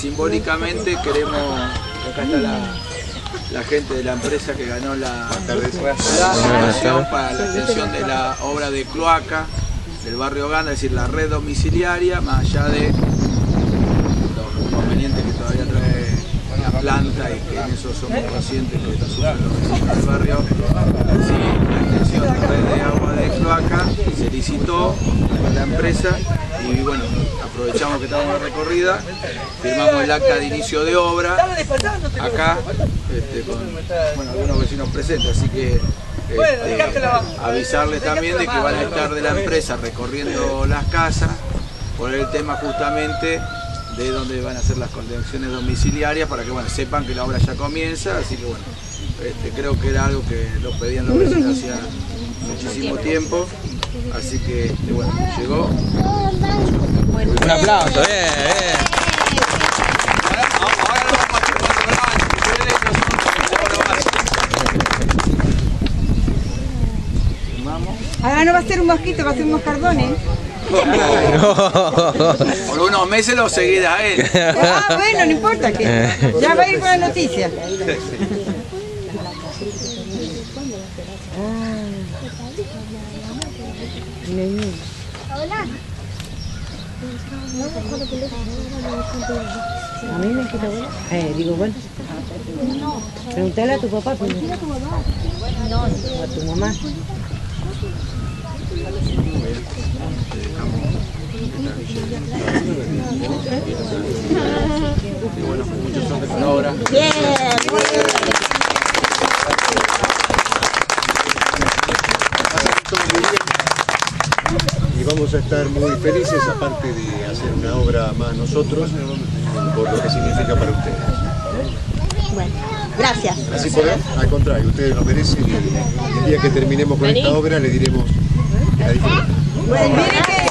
simbólicamente queremos, acá está la gente de la empresa que ganó la donación para la extensión de la obra de cloaca del barrio Ganda, es decir, la red domiciliaria, más allá de los inconvenientes que todavía trae la planta y que en eso somos conscientes que lo sufren los vecinos del barrio. Sí, la extensión de la red de agua de cloaca se licitó con la empresa y bueno, aprovechamos que estamos en recorrida, firmamos el acta de inicio de obra acá con algunos vecinos presentes, así que avisarles también de que van a estar de la empresa recorriendo las casas por el tema justamente de donde van a hacer las conexiones domiciliarias para que bueno, sepan que la obra ya comienza, así que bueno, creo que era algo que lo pedían los vecinos hacía muchísimo tiempo, así que bueno, llegó. Un aplauso, bien. Ahora no va a ser un mosquito, va a ser un moscardones. Por unos meses lo seguirá él. Ah, bueno, no importa, que ya va a ir con la noticia. A mí me quita bueno. Digo, bueno. Preguntale a tu papá primero. No, a tu mamá. Y bueno, muchos son de ahora. Bien. Y vamos a estar muy felices, aparte de hacer una obra más nosotros, por lo que significa para ustedes. Bueno, gracias. Así por al contrario, ustedes lo merecen y el día que terminemos con esta obra le diremos la diferencia. Bueno, mire que